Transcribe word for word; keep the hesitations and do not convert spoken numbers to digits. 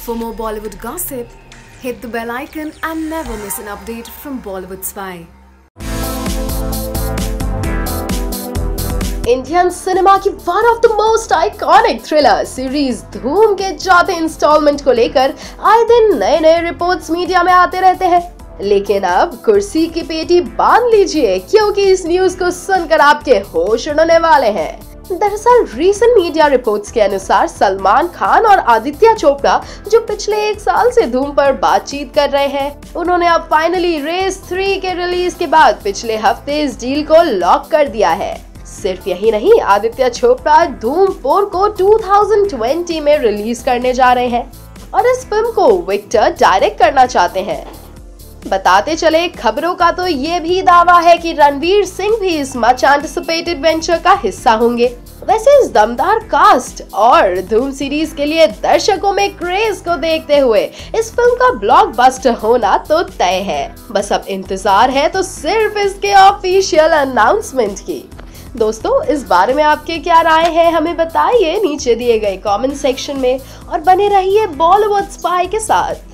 For more Bollywood gossip, hit the bell icon and never miss an update from Bollywood Spy. Indian cinema की one of the most iconic thriller series Dhoom के चौथे instalment को लेकर आए दिन नए नए रिपोर्ट्स मीडिया में आते रहते हैं। लेकिन अब कुर्सी की पेटी बांध लीजिए, क्योंकि इस न्यूज को सुनकर आपके होश उड़ने वाले हैं। दरअसल रीसेंट मीडिया रिपोर्ट्स के अनुसार सलमान खान और आदित्य चोपड़ा, जो पिछले एक साल से धूम पर बातचीत कर रहे हैं, उन्होंने अब फाइनली रेस थ्री के रिलीज के बाद पिछले हफ्ते इस डील को लॉक कर दिया है। सिर्फ यही नहीं, आदित्य चोपड़ा धूम फोर को दो हज़ार बीस में रिलीज करने जा रहे हैं और इस फिल्म को विक्टर डायरेक्ट करना चाहते हैं। बताते चले, खबरों का तो ये भी दावा है कि रणवीर सिंह भी इस मच एंटिसिपेटेड वेंचर का हिस्सा होंगे। वैसे इस दमदार कास्ट और धूम सीरीज के लिए दर्शकों में क्रेज को देखते हुए इस फिल्म का ब्लॉकबस्टर होना तो तय है। बस अब इंतजार है तो सिर्फ इसके ऑफिशियल अनाउंसमेंट की। दोस्तों, इस बारे में आपके क्या राय है, हमें बताइए नीचे दिए गए कमेंट सेक्शन में और बने रहिए बॉलीवुड स्पाई के साथ।